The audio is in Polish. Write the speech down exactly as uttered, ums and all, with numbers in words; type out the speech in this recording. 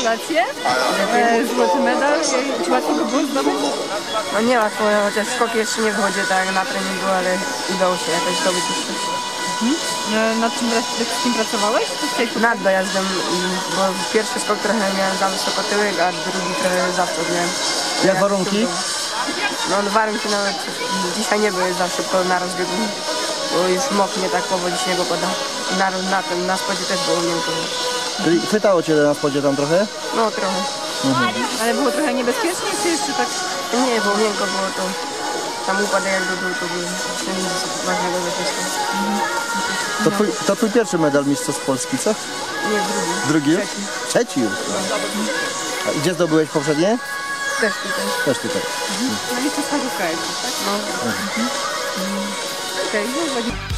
Gratulacje. E, złoty medal. Czy łatwo go było zdobyć? No nie łatwo, chociaż skok jeszcze nie wchodzi tak na treningu, ale udało się jakoś zdobyć jeszcze. Mhm. E, nad czym wszystkim pracowałeś? Nad dojazdem, bo pierwszy skok trochę miałem za wysoko tyłek, a drugi trochę za wschód miałem. Jak warunki? No warunki nawet dzisiaj nie były za szybko na rozbiegu, bo już moknie tak powoli śniegu pada. I na, na tym, na spodzie też było miękko. Czyli chwytało cię na spodzie tam trochę? No trochę. Mhm. Ale było trochę niebezpiecznie, czy jeszcze tak? Nie, było miękko, było to. Tam upadek jakby był, to był nic ważnego zapiska. Mhm. To twój, to twój pierwszy medal mistrzostw Polski, co? Nie, drugi. Drugi już? Trzeci. Trzeci już. A gdzie zdobyłeś poprzednie? Też tutaj. Też tutaj. No i to stawówka jest, tak? No. Mhm. Okej, okay, no,